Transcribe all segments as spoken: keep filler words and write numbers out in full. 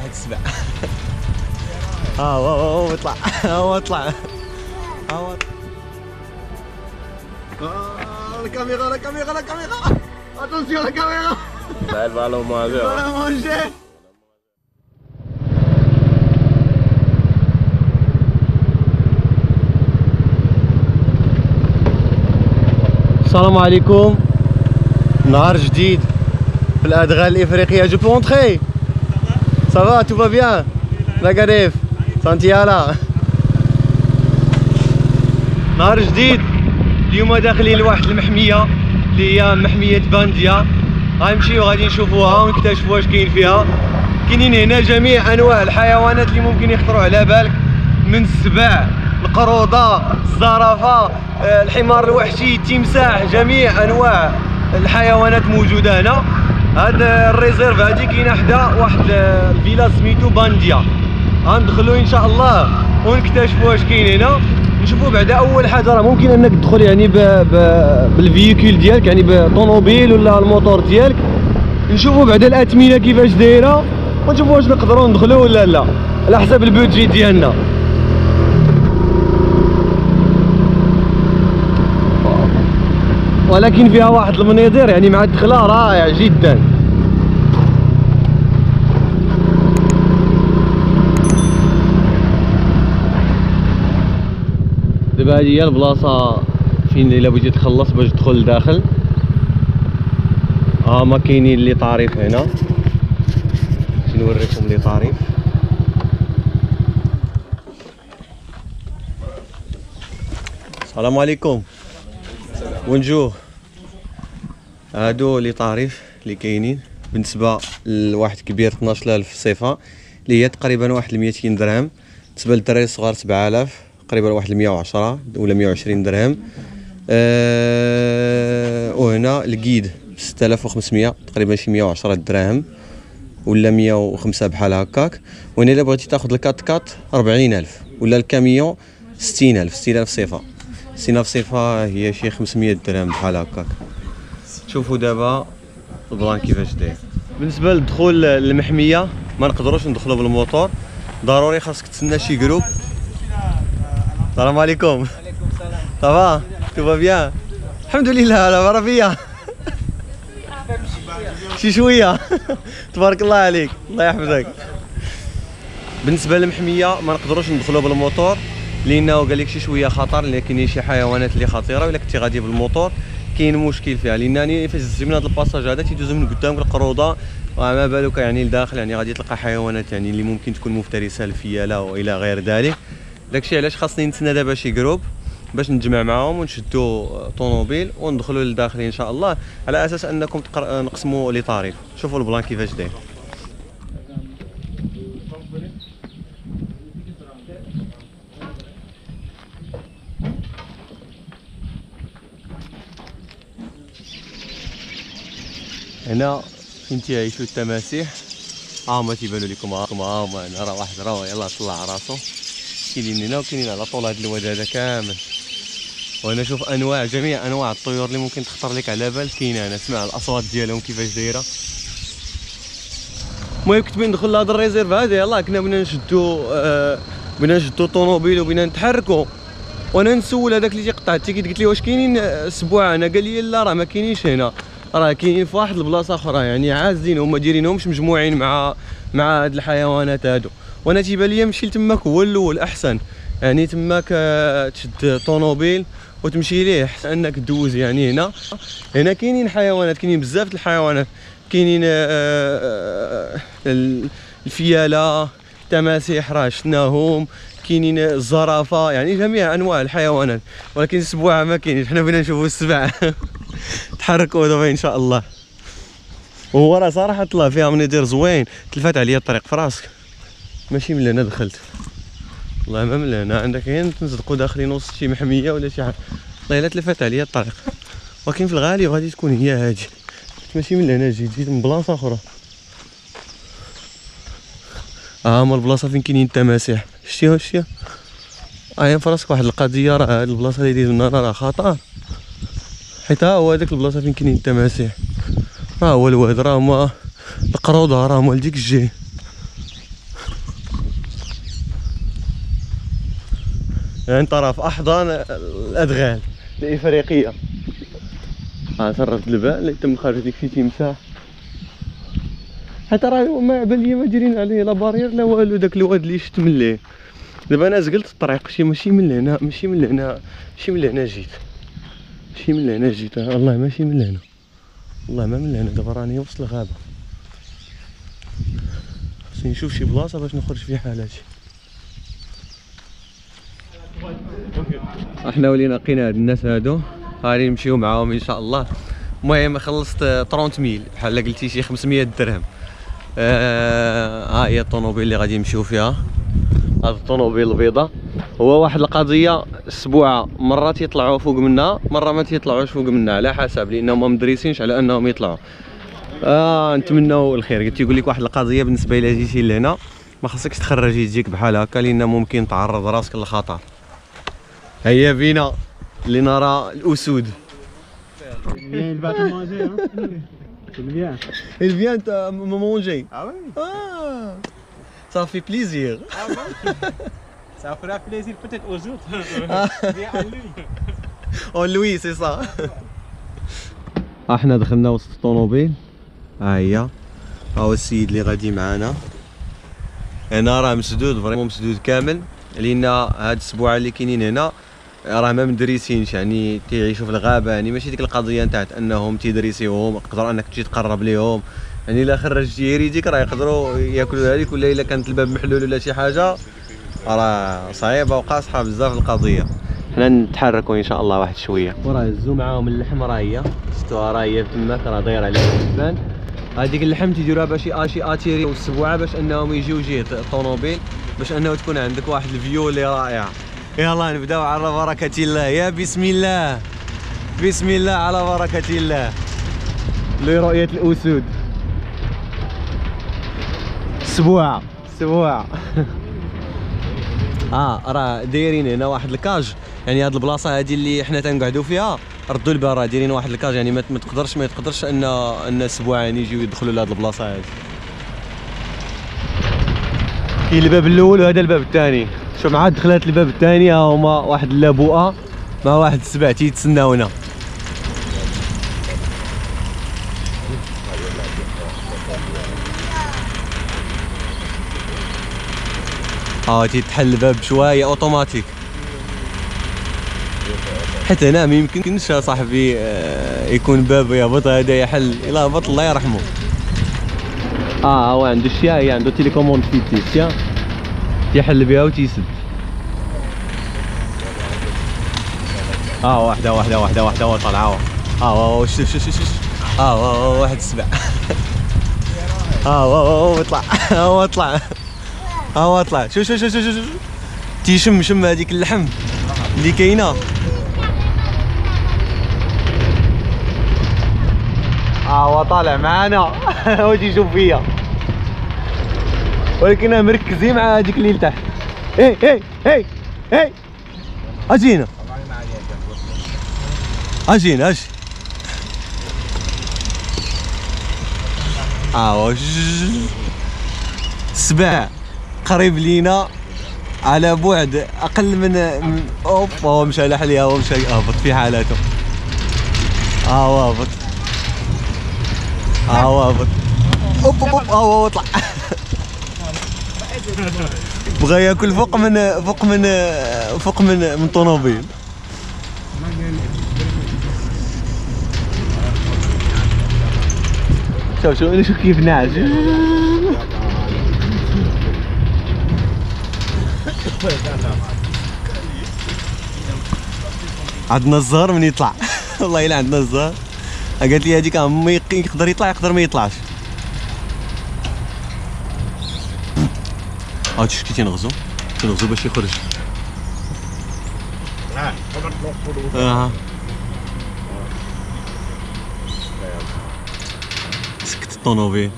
واحد السبع. ها هو هو طلع ها هو طلع ها هو لا كاميرا لا كاميرا لا كاميرا اتونسيون لا كاميرا. Bah, elle va aller au manger. On va manger. السلام عليكم. نهار جديد في الادغال الافريقيه. جو بو اونتري؟ صافا تو فا بيان؟ لا كاريف سانتيالا. نهار جديد. اليوم داخلين لواحد المحميه اللي هي محميه بانديا. غنمشيو غادي نشوفوها ونكتشفوا واش كاين فيها. كاينين هنا جميع انواع الحيوانات اللي ممكن يخطروا على بالك، من السباع، القروضه، الزرافه، الحمار الوحشي، التمساح، جميع انواع الحيوانات موجوده هنا. هاد الريزيرف هادي كاينه حدا واحد الفيلا سميتو بانديا. غندخلو ان شاء الله ونكتشفوا واش كاين هنا. نشوفوا بعدا اول حاجه راه ممكن انك تدخل يعني ب... ب... بالفييكول ديالك، يعني بالطوموبيل ولا الموتور ديالك. نشوفوا بعدا الاثمنه كيفاش دايره ونشوفوا واش نقدروا ندخلوا ولا لا على حسب البودجي ديالنا. ولكن فيها واحد المناظر يعني مع الدخله رائع جدا. دابا هذه هي البلاصه فين الا بغيتي تخلص باش تدخل لداخل. ها ما كاينين لي طريف هنا، باش نوريكم لي طريف. السلام عليكم. بونجور. هادو لي طريف اللي كاينين بالنسبه لواحد كبير اثناش ألف صفه، اللي هي تقريبا واحد مئتين درهم. بالنسبه للدراري الصغار سبعة آلاف، تقريبا واحد مئة وعشرة ولا مئة وعشرين درهم. أه وهنا الكيد ستة آلاف وخمسمئة، تقريبا شي مئة وعشرة دراهم ولا مئة وخمسة بحال هكاك. وهنا الا بغيتي تاخذ الكات كات أربعين ألف، ولا الكاميون ستين ألف، ستين ألف صفه. ستين ألف صفه هي شي خمسمئة درهم بحال هكاك. شوفوا دابا البلان كيفاش داير. بالنسبه للدخول للمحميه ما نقدروش ندخلوا بالموتور، ضروري خاصك تسنى شي جروب. السلام عليكم. وعليكم السلام. صافا تو فا بيان؟ الحمد لله على برافيه. شي شويه. تبارك الله عليك، الله يحفظك. بالنسبه للمحميه ما نقدروش ندخلوا بالموتور لانه قال لك شي شويه خطر، لان كاينين شي حيوانات اللي خطيره. ولا كنتي غادي بالموتور كاين مشكل فيها، لانني فاش دزت من هذا الباساج هذا تيدوزو من قدامك القروضه، وما بالك يعني لداخل يعني غادي تلقى حيوانات يعني اللي ممكن تكون مفترسه، الفياله والى غير ذلك. داكشي علاش خاصني نتسنى دابا شي جروب باش نتجمع معاهم ونشدوا طوموبيل وندخلوا للداخل ان شاء الله، على اساس انكم نقسموا لي طريق. شوفوا البلان كيفاش داير. هنا فين تيعيشوا التماسيح. ها هما تيبانوا لكم، ها هما هنا راه واحد راه يلاه طلع راسو. كاينين هنا وكاينين على طول هذا الواد هذا كامل. وانا شوف انواع جميع انواع الطيور اللي ممكن تخطر لك على بال كاينه هنا. اسمع الاصوات ديالهم كيفاش دايره. المهم كنت بين ندخل لهذا الريزيرف هذا، يلاه كنا بغينا نشدو آه بغينا نشدو الطوموبيل وبغينا نتحركوا. وانا نسول هذاك اللي تيقطع التيكيت، قلت ليه واش كاينين السبوع هنا؟ قال لي لا راه ما كاينينش هنا، راه كاينين في واحد البلاصه اخرى يعني عازين هما دايرينهمش مجموعين مع مع هاد الحيوانات هادو. وانا تيبان لي نمشي لتماك هو الاول احسن، يعني تماك تشد طوموبيل وتمشي ليه احسن انك دوز. يعني هنا هنا كاينين حيوانات، كاينين بزاف د الحيوانات، كاينين الفياله، التماسيح راه شفناهم، كاينين الزرافه، يعني جميع انواع الحيوانات. ولكن السبوعه ما كاينش، حنا بغينا نشوفوا السبع. تحركوا دابا ان شاء الله. وهو راه صراحه طلع فيها مناظر زوين. تلفات عليا الطريق في راسك، ماشي من هنا دخلت، والله ما من هنا. عندك غير تنزلقوا داخلين وسط شي محميه ولا شي حاجه. والله الا تلفات عليا الطريق، ولكن في الغالب غادي تكون هي هادي، ماشي من هنا. جيت جيت من بلاصه اخرى. ها هما البلاصه فين كاينين التماسيح. شتيها شتيها ها في راسك واحد القضيه، راه هاد البلاصه اللي دايز منها راه خطر، حيت ها هو هذاك البلاصه فين كاينين التماسيح. ها هو الواد راه هما القروضه راه هما لديك الجهه. يعني طرف احضان الادغال الافريقيه. ها صرفت الباء اللي تم خارج ديك شي تمساح، حتى راه ما بالي ما جرينا عليه لا بارير لا والو. داك الواد اللي شت من ليه دابا انا زقلت الطريق، شي ماشي من هنا، ماشي من هنا، ماشي من هنا جيت، ماشي من هنا جيت والله، ماشي من هنا والله، ما من هنا. دابا راني وسط الغابه، خصني نشوف شي بلاصه باش نخرج في حالاتي. احنا ولينا لقينا هاد الناس هادو، غادي نمشيو معاهم ان شاء الله. المهم خلصت ثلاثين ميل بحال قلتي شي خمسمية درهم. آه ها هي الطوموبيل اللي غادي نمشيو فيها، هاد الطوموبيل البيضاء. هو واحد القضيه، السبوعه مرات يطلعوا فوق منها، مره ما تيطلعوش فوق منها، على حسب، لانهم ما مدريسينش على انهم يطلعوا. اه نتمنوا الخير. قلت يقول لك واحد القضيه بالنسبه الى جيتي لهنا ما خصكش تخرج يديك بحال هكا، لان ممكن تعرض راسك للخطر. هيا بينا لنرى الاسود. Il vient de me manger. Ah oui. Ah, ça fait plaisir. Ah bon. Ça fera plaisir peut-être aux autres. Viens à lui. Oh lui, c'est ça. احنا دخلنا وسط الطوموبيل، ها هي، ها هو السيد اللي غادي معانا. هنا راه مسدود فريمون، مسدود كامل، لان هاد السبوعه اللي كاينين هنا راه ما مدريسينش، يعني تيعيشوا في الغابه، يعني ماشي ديك القضيه نتاعت انهم تيدريسيوهم، يقدروا انك تجي تقرب ليهم، يعني الا خرجتي يريديك راه يقدروا ياكلوا هذيك، ولا الا كانت الباب محلول ولا شي حاجه راه صعيبه وقاصحه بزاف القضيه. حنا نتحركوا ان شاء الله واحد شويه. وراه هزوا معاهم اللحم، راه هي شفتوها راه هي تماك راه دايره عليها الجبان. هذيك اللحم تيديروها باش اشي اتيري والسبوعه باش انهم يجيو جهه الطوموبيل، باش انه تكون عندك واحد الفيو اللي رائع. يلا نبداو على بركه الله. يا بسم الله، بسم الله على بركه الله لرؤيه الاسود. سبوعه سبوعه. اه راه دايرين هنا واحد الكاج، يعني هاد البلاصه هادي اللي حنا تنقعدوا فيها ردوا البال، راه دايرين واحد الكاج، يعني ما تقدرش ما تقدرش ان ان السبوعه يعني يجيو يدخلوا لهاد البلاصه هادي. كاين الباب الاول وهذا الباب الثاني. شوف مع دخلات الباب الثاني ها هما واحد اللابوءه مع واحد السبع تيتسناونا. ها تيتحل الباب بشويه اوتوماتيك. حتى هنا ما يمكنش صاحبي يكون باب يهبط، هذا يحل الا هبط الله يرحمه. اه هو عنده الشاي، عنده تيليكوموند فيتي الشا تيحل بها وتيسد. اه واحده واحده واحده واحده وطلعوا. اه شوف شوف شوف اه واحد السبع. اه هو طلع، هو طلع، هو طلع. شوف شوف شوف شوف تيشم شم هذيك اللحم اللي كاينه. اه هو طالع معانا. هو تيشوف فيا، ولكن مركزين مع هذيك اللي لتحت. اي اي اي اي اجينا اجينا اجي. اه السبع قريب لينا على بعد اقل من اوب. هو مشى لحاليا، هو مشى يهبط في حالاته. ها هو هبط، ها هو هبط، اوب اوب ها هو طلع. بغى ياكل فوق من فوق من فوق من من طوموبيل. شوف شوف شوف كيف ناعس. عندنا الزهر من يطلع. والله الا عندنا الزهر. قالت لي هذيك يقدر يطلع يقدر ما يطلعش. ها شفتي تينغزو تينغزو باش يخرج. اه سكت الطوموبيل.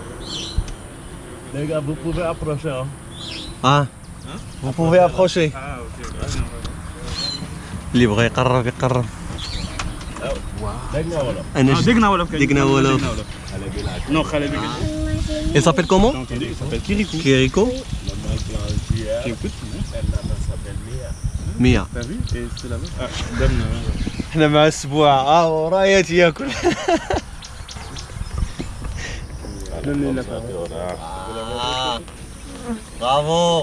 Les gars, vous pouvez approcher. Hein? اه vous pouvez approcher. Ah, ok. اللي بغى يقرب يقرب. دقنا ولا؟ انا Ah, دقنا ولا؟ دقنا ولا. Non, Khaled. Il s'appelle comment? Il s'appelle Kirikou. Kiriko. Qui écoute? Elle s'appelle Mia. مية. احنا مع السبوع ها هو رايات ياكل. برافو.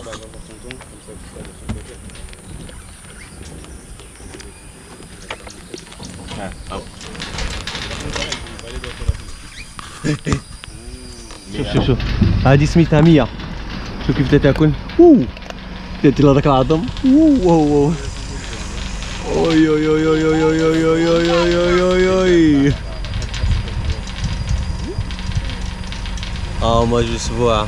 شوف شوف شوف هذه سميتها مية. شوف كيف تاكل. اوه تاتي لهذاك العظم. اوه اوه اوي اوي اوي اوي اوي اوي اوي اوي اوي اوي. اه moi je vois.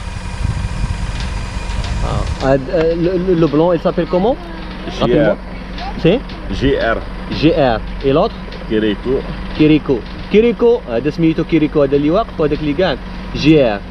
Ah, le, le, le blanc il s'appelle comment? G R. C'est G R. G R. Et l'autre? Kiriko. كيريكو. كيريكو هذا سميتو كيريكو، هذا اللي واقف وهذاك اللي قاعد جي ار.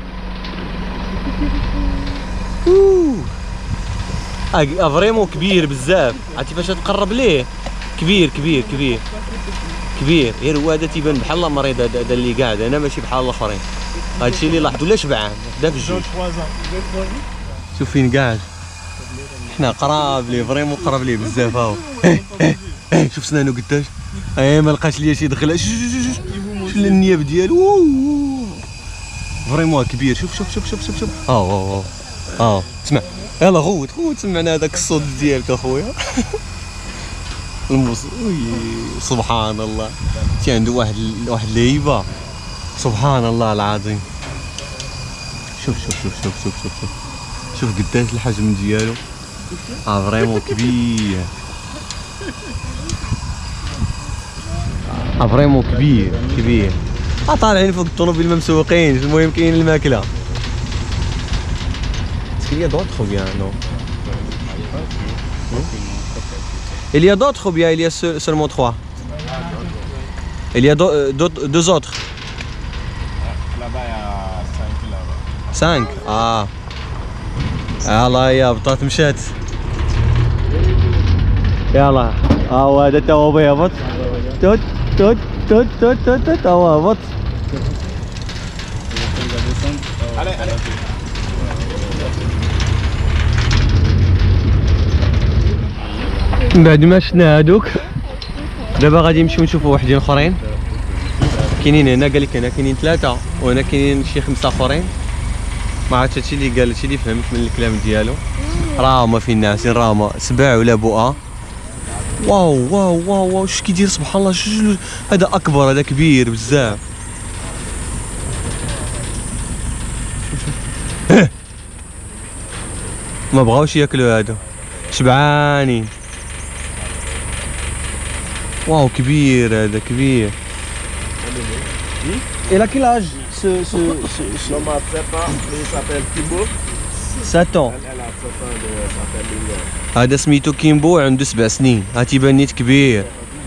اوه فريمون كبير بزاف. عرفتي فاش تقرب ليه كبير كبير كبير كبير. غير هو هذا تيبان بحال مريض، هذا اللي قاعد هنا ماشي بحال الاخرين. هادشي اللي لاحظوا. لا شبعان دا في الجوج. شوف فين قاعد. حنا قراب ليه فريمون قراب ليه بزاف. هاو شوف سنانو قداش. اي ما لقاش ليا شي يدخلها. شوف شوف النياب ديالو فريمون كبير. شوف شوف شوف شوف شوف شوف هاو هاو هاو. اسمع يلا غوت غوت سمعنا هذاك الصوت ديالك اخويا. الموس سبحان الله. تي عنده واحد واحد الهيبه سبحان الله العظيم. شوف شوف شوف شوف شوف شوف شوف شوف قداش الحجم ديالو. اه فريمون كبير. اه فريمون كبير كبير. اه طالعين فوق الطوموبيل ما مسوقينش. المهم كاين الماكله. Il y a d'autres ou bien non? Il y a d'autres ou bien il y a seulement trois? Il y a deux autres? Là-bas il y a cinq là-bas. cinq? Ah. يلا يا بطاط مشات. يلا ها هو هذا تا هو بيهبط. توت توت توت توت توت توت هو هبط. Allez, allez. من بعد ما شفنا هادوك دابا غادي نمشيو نشوفوا وحدين اخرين. كاينين هنا قال لك هنا كاينين ثلاثه وهنا كاينين شي خمسه اخرين. ما عرفتش هادشي اللي قال، هادشي اللي فهمت من الكلام ديالو. راه هما فين ناعسين، راه هما سبع ولا بؤه. واو واو واو واو شو كيدير سبحان الله. شو هذا اكبر، هذا كبير بزاف. ما بغاوش ياكلوا هادو شبعانين. واو كبير هذا كبير. Et là quel âge ce ce ce L'homme a sept ans, il s'appelle Kimbo. sept ans. Elle a sept ans, elle s'appelle Lilian. هذا سميتو كيمبو عنده سبع سنين. ها تيبان نيت كبير.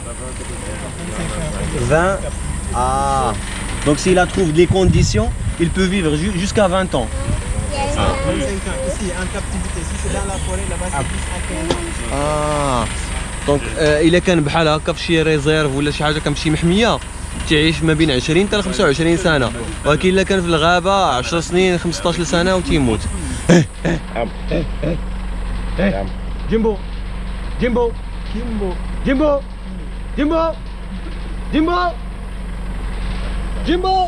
vingt. Ah. Donc s'il a trouve les conditions, il peut vivre jusqu'à vingt ans. Ici en captivité, si c'est dans la forêt là-bas c'est plus à quinze ans. اه دونك آه الا كان بحال هكا في شي ريزيرف ولا شي حاجه كان في شي محميه تعيش ما بين عشرين حتى ل خمسة وعشرين سنه، ولكن الا كان في الغابه عشر سنين خمسطاش سنه وتيموت. جيمبو جيمبو جيمبو جيمبو جيمبو جيمبو جيمبو.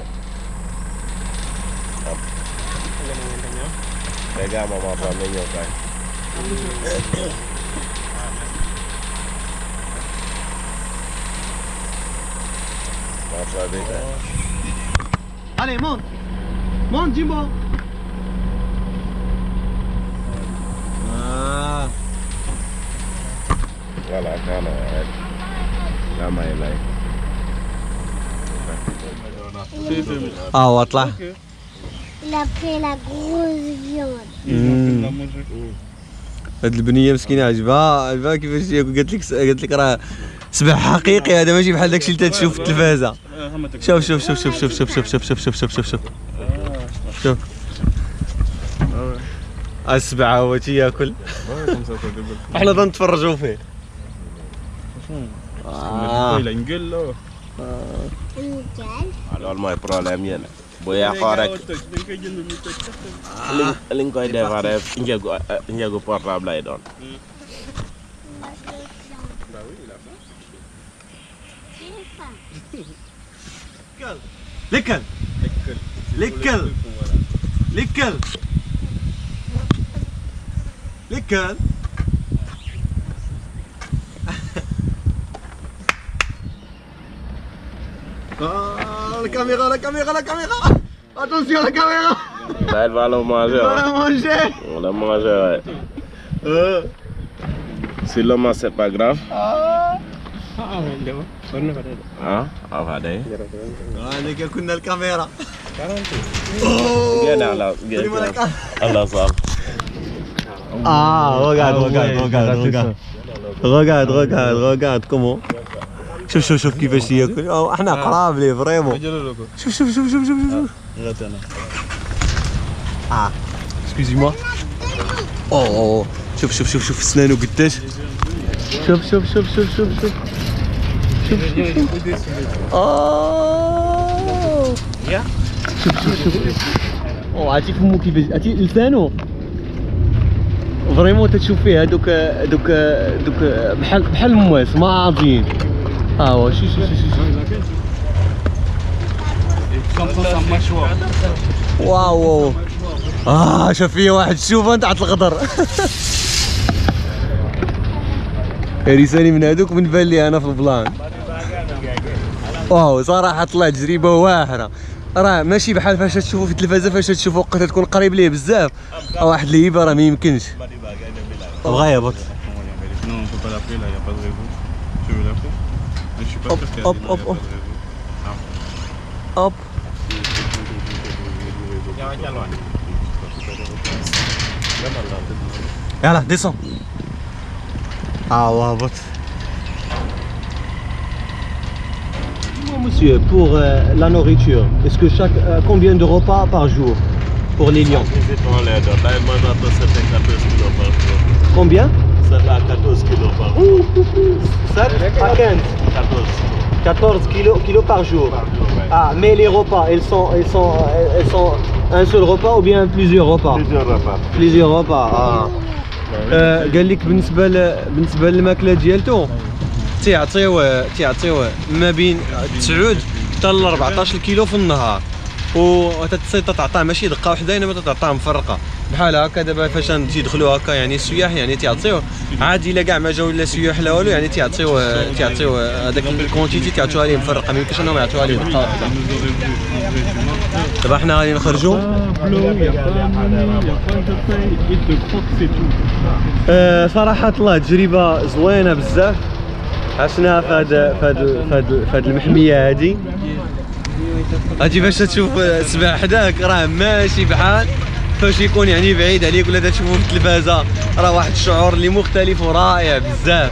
Pegar a mamãe pra mim, meu pai. Allez, monte monte Jimbo. Ah. Voilà, quand là, ما يلاقي. اه واطلع. Il a pris la grosse viande. هاد البنيه مسكينه عجبها عجبها كيفاش ياكل. قالت لك قالت لك راه سبع حقيقي هذا ماشي بحال داكشي اللي تتشوف في التلفازه. شوف شوف شوف شوف شوف شوف شوف شوف شوف شوف شوف شوف شوف شوف السبعه هو تياكل. احنا تنتفرجوا فيه. Ah. Il a une gueule là. Une gueule. Alors mooy problème yéen bu yàqoo rek li li nga koy defaree njëgu njëgu portable lay doon. لكل لكل لكل لكل Ah, la caméra, la caméra, la caméra. Attention la caméra. Là, elle va le manger. On va Ouais. manger. On l'a mangé, ouais. Euh. Si le mange, c'est pas grave. Ah. Hein? Ah, va d'ailleurs. Ah, les كنا الكاميرا. Viens là, là. Viens Donne-moi la là. caméra. Allah ça. Ah, regarde, regarde, regarde, regarde. Regarde, regarde, regarde comment. شوف شوف شوف كيفاش ياكل. احنا قراب ليه فريمون. شوف شوف شوف شوف شوف شوف. اه اكسكوزي موا. اوه شوف شوف شوف شوف سنانو قداش. شوف شوف شوف شوف شوف شوف. شوف شوف شوف. اوه. شوف شوف شوف. اوه عرفتي فمو كيفاش عرفتي لسانو. فريمون تتشوف فيه هذوك هذوك هذوك بحال بحال المواس ما عاضين. ها هو شوف شوف شوف شوف. واو واو. اه شاف فيا واحد الشوفه تاع الخضر. رسالي من هذوك من بان لي انا في البلان. واو صراحه طلع تجربه واعره. راه ماشي بحال فاش تشوفوا في التلفازه فاش تشوفوا وقت تكون قريب ليه بزاف. واحد اللعيبه راه ما يمكنش. بغا يهبط. Non, on peut pas l'appeler là, il n'y a pas de réseau. Tu veux l'appeler? Mais je suis pas Hop, sûr qu'il y a hop, des- hop, il y a hop. pas de réseau. هوب. يلا ديسون. اه وهبط. Monsieur, pour euh, la nourriture, est-ce que chaque euh, combien de repas par jour pour les lions? Combien? sept à quatorze kilos par jour. sept à quinze. quatorze kilos, kilos par jour. Ah, mais les repas, ils sont, ils sont, ils sont un seul repas ou bien plusieurs repas? Plusieurs repas. plusieurs repas. اه آه، قال لك بالنسبه ل... بالنسبه للماكله ديالته تيعطيو تيعطيو ما بين تسعة حتى ل أربعطاش كيلو في النهار، وتتصيد تتعطاه ماشي دقه وحده انما تتعطاه مفرقه بحال هكا. دابا فاش تيدخلوا هكا يعني السياح يعني تيعطيو عادي الا كاع ما جاو لا سياح لا والو يعني تيعطيو تيعطيو هذاك الكونتيتي تيعطيوها ليه مفرقه، ما يمكنش انهم يعطيوها ليه دقه واحده. دابا حنا غادي نخرجوا. آه صراحه الله تجربه زوينه بزاف عشناها في هاد في هاد في هاد في هاد المحميه هادي. هادي باش تشوف السباع حداك راه ماشي بحال فاش يكون يعني بعيد عليك ولا تشوفو في التلفازه، راه واحد الشعور اللي مختلف ورائع بزاف.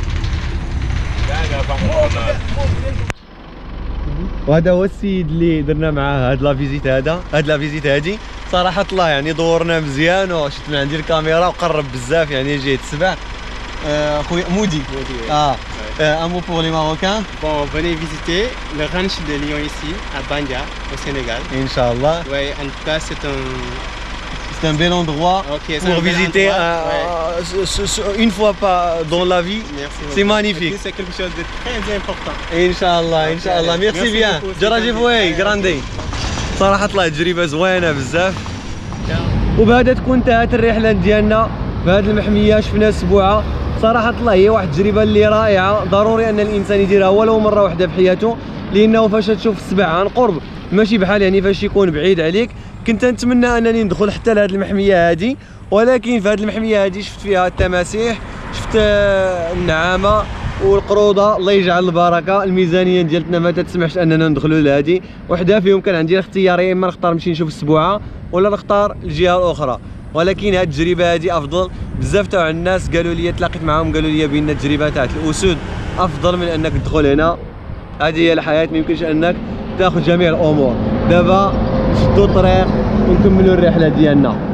وهذا هو السيد اللي درنا معاه هاد لا فيزيت هذا هاد لا فيزيت هادي. صراحه الله يعني دورنا مزيان وشفت من عندي الكاميرا وقرب بزاف يعني جهه السباع. Euh, Moudi. Ah, euh, un mot pour les Marocains. Bon, venez visiter le ranch de Lion ici, à Bandia, au Sénégal. Inch'Allah. Ouais, en tout cas, c'est un... C'est un bel endroit Okay, c'est pour un bel visiter endroit, euh, ouais. ce- ce- ce- une fois pas dans la vie. Merci C'est beaucoup. magnifique. Et puis, c'est quelque chose de très important. Inch'Allah, Inch'Allah. Merci Merci bien. beaucoup, Jaraji c'est Fouay, magnifique. grandi. صراحة طلعت تجربة زوينة بزاف. وبهذا تكون انتهت الرحلة ديالنا في هذه المحمية. شفنا السبوعة صراحة الله هي واحد التجربة اللي رائعة، ضروري أن الإنسان يديرها ولو مرة واحدة في حياته، لأنه فاش تشوف السبع عن قرب ماشي بحال يعني فاش يكون بعيد عليك. كنت نتمنى أنني ندخل حتى لهذه المحمية هذه، ولكن في هذه المحمية هذه شفت فيها التماسيح، شفت النعامة والقروضه. الله يجعل البركه. الميزانيه ديالتنا ما تسمحش اننا ندخلوا لهذه وحده فيهم. كان عندي الاختيار يا اما نختار نمشي نشوف السبوعه ولا نختار الجهه الاخرى، ولكن هذه التجربه هذه افضل. بزاف تاع الناس قالوا لي تلاقيت معاهم قالوا لي بان التجربه تاعت الاسود افضل من انك تدخل هنا. هذه هي الحياه، ما يمكنش انك تاخذ جميع الامور. دابا نشدوا الطريق ونكملوا الرحله ديالنا.